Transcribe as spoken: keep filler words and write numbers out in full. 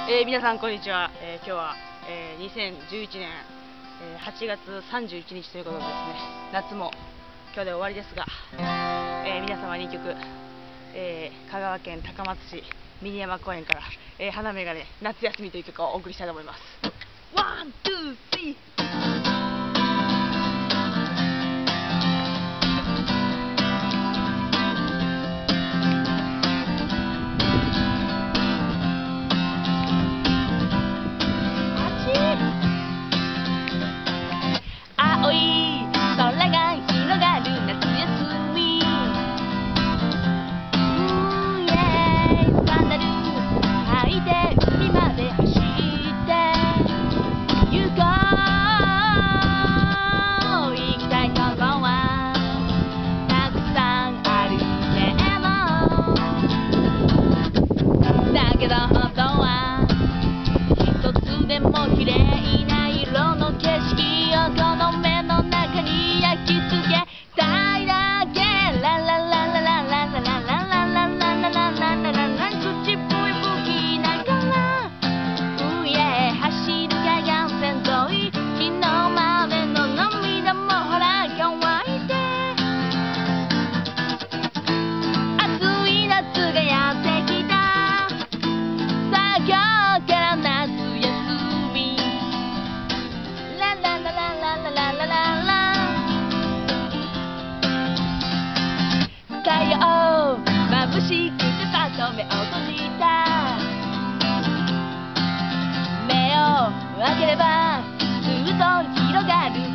えー、皆さんこんにちは。えー、今日は、えー、にせんじゅういちねん、えー、はちがつさんじゅういちにちということでですね、夏も今日で終わりですが、えー、皆様にいっきょく、えー、香川県高松市峰山公園から、えー、花芽がね夏休みという曲をお送りしたいと思います。ワン、ツー、スリー。青い空が広がる夏休み、うんイエーイ、サンダル履いて海まで走って行こう。行きたいとこはたくさんあるけど、だけど本当は一つでも綺麗な色の景色をこの目の中に焼き付けたいだけ。ラララララララララララララララララ、口笛吹きながらうえ走る海岸線沿い、昨日までの涙もほら乾いて、暑い夏がやってきた。さあ今日から夏休み、ララララララララララ、太陽眩しくてさっと目を閉じた。目を開ければずっと広がる